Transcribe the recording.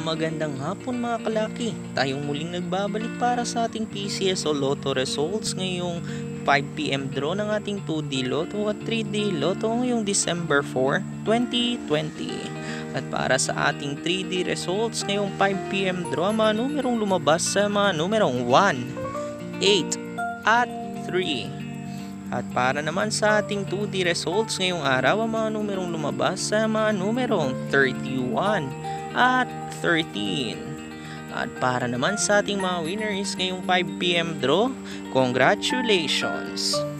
Magandang hapon mga kalaki. Tayong muling nagbabalik para sa ating PCS o Lotto results ngayong 5 PM draw ng ating 2D Lotto at 3D Lotto ngayong December 4, 2020. At para sa ating 3D results ngayong 5 PM draw, mga numerong lumabas sa mga numerong 1, 8 at 3. At para naman sa ating 2D results ngayong araw, ang mga numerong lumabas sa mga numerong 31 at 13. At para naman sa ating mga winners ngayong 5 PM draw, congratulations!